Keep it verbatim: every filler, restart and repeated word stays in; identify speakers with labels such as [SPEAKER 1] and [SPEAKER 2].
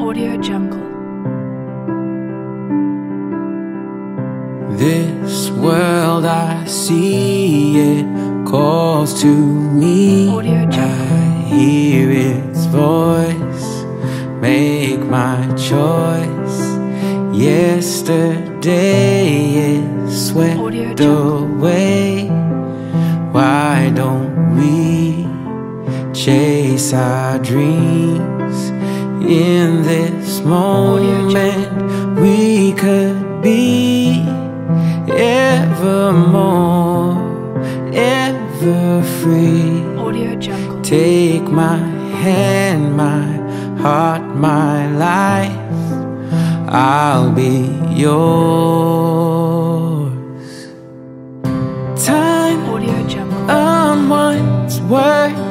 [SPEAKER 1] Audio Jungle.
[SPEAKER 2] This world I see, it calls to me.
[SPEAKER 1] Audio Jungle.
[SPEAKER 2] I hear its voice, make my choice. Yesterday is swept away. Why don't we chase our dreams? In this moment we could be evermore, ever free.
[SPEAKER 1] Audio Jungle.
[SPEAKER 2] Take my hand, my heart, my life, I'll be yours. Time
[SPEAKER 1] Audio Jungle.
[SPEAKER 2] unwinds, words